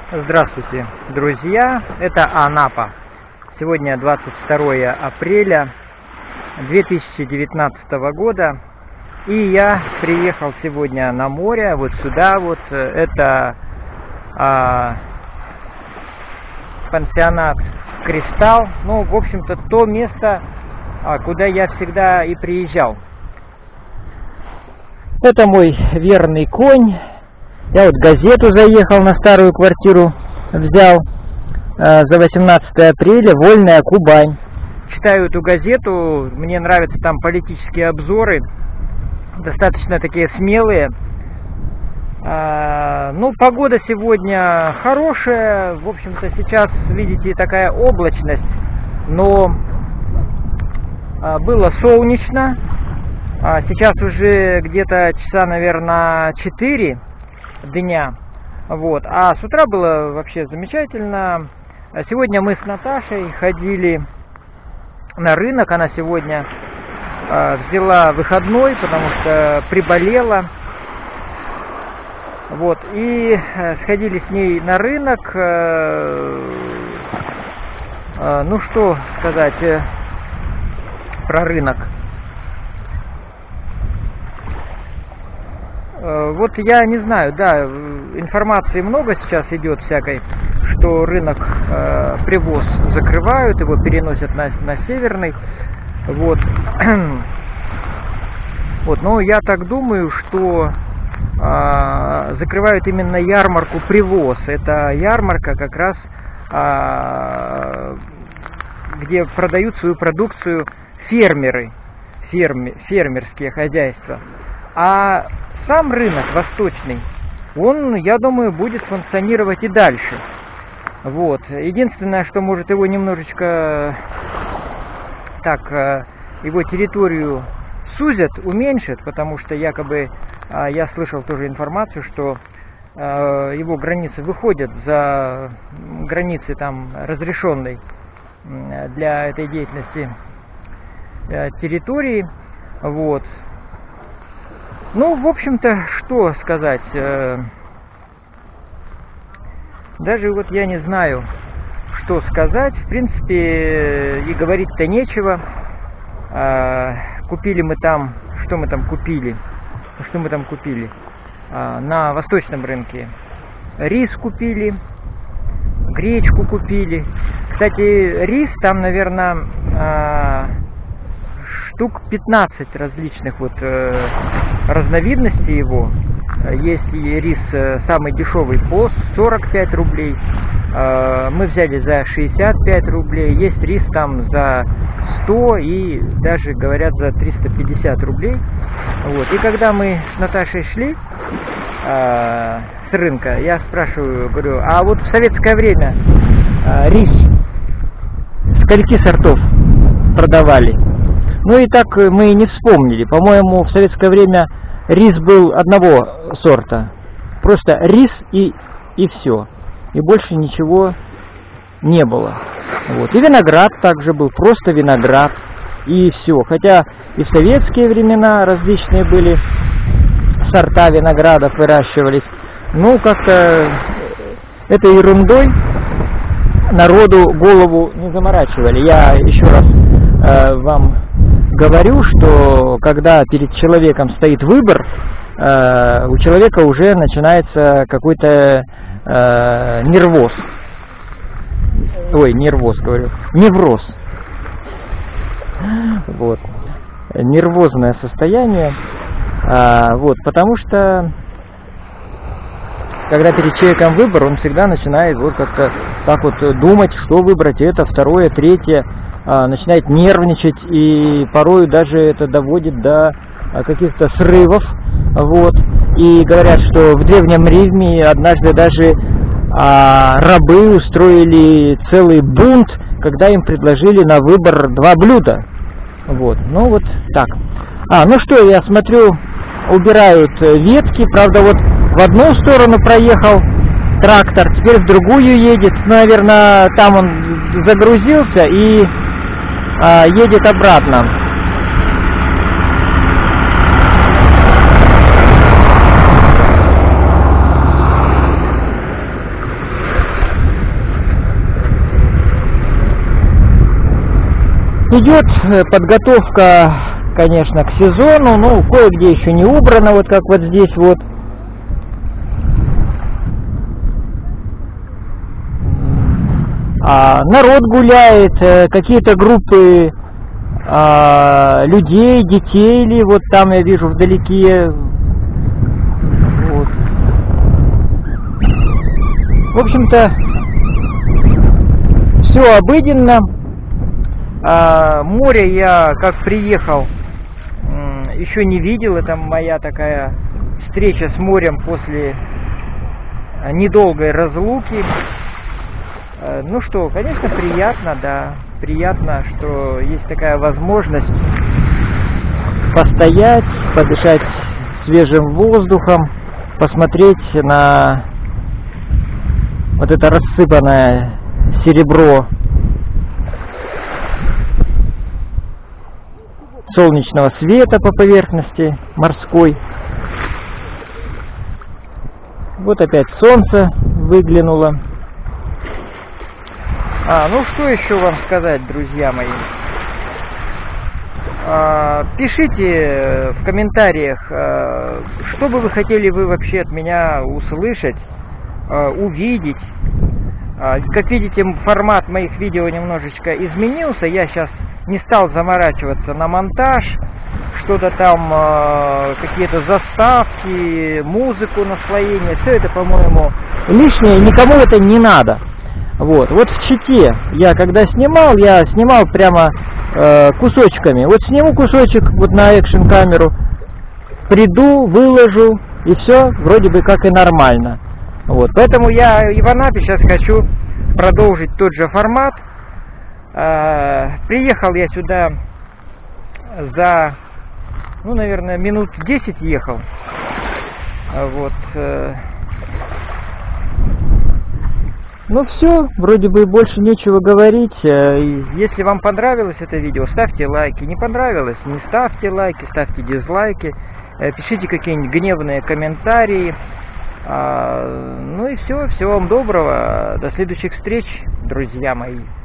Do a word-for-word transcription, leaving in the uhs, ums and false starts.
Здравствуйте, друзья! Это Анапа. Сегодня двадцать второе апреля две тысячи девятнадцатого года. И я приехал сегодня на море, вот сюда вот. Это а, пансионат «Кристалл». Ну, в общем-то, то место, а, куда я всегда и приезжал. Это мой верный конь. Я вот газету заехал, на старую квартиру взял э, за восемнадцатое апреля, «Вольная Кубань». Читаю эту газету, мне нравятся там политические обзоры, достаточно такие смелые. Э, ну, погода сегодня хорошая, в общем-то сейчас, видите, такая облачность, но э, было солнечно, а сейчас уже где-то часа, наверное, четыре дня, вот, а с утра было вообще замечательно. Сегодня мы с Наташей ходили на рынок, она сегодня э, взяла выходной, потому что приболела, вот, и э, сходили с ней на рынок. э, э, ну что сказать э, про рынок. Вот я не знаю, да, информации много сейчас идет всякой, что рынок э, привоз закрывают, его переносят на, на северный, вот. Вот, но я так думаю, что э, закрывают именно ярмарку привоз. Это ярмарка как раз, э, где продают свою продукцию фермеры, ферме, фермерские хозяйства. А сам рынок восточный, он, я думаю, будет функционировать и дальше. Вот. Единственное, что может его немножечко так, его территорию сузят, уменьшат, потому что якобы я слышал тоже информацию, что его границы выходят за границы там разрешенной для этой деятельности территории. Вот. Ну, в общем-то, что сказать, даже вот я не знаю, что сказать, в принципе, и говорить-то нечего. Купили мы там, что мы там купили, что мы там купили, на восточном рынке, рис купили, гречку купили. Кстати, рис там, наверное, штук пятнадцать различных вот э, разновидностей его. Есть и рис э, самый дешевый по сорок пять рублей. Э, мы взяли за шестьдесят пять рублей. Есть рис там за сто и даже, говорят, за триста пятьдесят рублей. Вот. И когда мы с Наташей шли э, с рынка, я спрашиваю, говорю, а вот в советское время э, рис скольки сортов продавали? Ну и так мы и не вспомнили. По-моему, в советское время рис был одного сорта. Просто рис и, и все. И больше ничего не было. Вот. И виноград также был, просто виноград. И все. Хотя и в советские времена различные были сорта виноградов выращивались. Ну, как-то этой ерундой народу голову не заморачивали. Я еще раз э, вам говорю, что когда перед человеком стоит выбор, э, у человека уже начинается какой-то э, нервоз. Ой, нервоз, говорю. Невроз. Вот. Нервозное состояние. А, вот, потому что когда перед человеком выбор, он всегда начинает вот как-то так вот думать, что выбрать, это, второе, третье. Начинает нервничать, и порой даже это доводит до каких-то срывов. Вот. И говорят, что в Древнем Риме однажды даже а, рабы устроили целый бунт, когда им предложили на выбор два блюда. Вот. Ну вот так. А, ну что, я смотрю, убирают ветки. Правда, вот в одну сторону проехал трактор, теперь в другую едет. Ну, наверное, там он загрузился и едет обратно. Идет подготовка, конечно, к сезону, ну, кое-где еще не убрано, вот как вот здесь вот. А, народ гуляет, какие-то группы а, людей, детей, или вот там я вижу вдалеке. Вот. В общем-то, все обыденно. А, море я, как приехал, еще не видел. Это моя такая встреча с морем после недолгой разлуки. Ну что, конечно, приятно, да, приятно, что есть такая возможность постоять, подышать свежим воздухом, посмотреть на вот это рассыпанное серебро солнечного света по поверхности морской. Вот опять солнце выглянуло. А, ну что еще вам сказать, друзья мои? А, пишите в комментариях, а, что бы вы хотели вы вообще от меня услышать, а, увидеть. А, как видите, формат моих видео немножечко изменился. Я сейчас не стал заморачиваться на монтаж, что-то там, а, какие-то заставки, музыку, наслоение. Все это, по-моему, лишнее, никому это не надо. Вот, вот в Чите я когда снимал, я снимал прямо э, кусочками. Вот сниму кусочек вот на экшн камеру, приду, выложу, и все вроде бы как и нормально. Вот, поэтому я и в Анапе сейчас хочу продолжить тот же формат. Э, приехал я сюда за, ну, наверное, минут десять ехал. Вот. Э, Ну все, вроде бы больше нечего говорить. Если вам понравилось это видео, ставьте лайки. Не понравилось, не ставьте лайки, ставьте дизлайки. Пишите какие-нибудь гневные комментарии. Ну и все, всего вам доброго. До следующих встреч, друзья мои.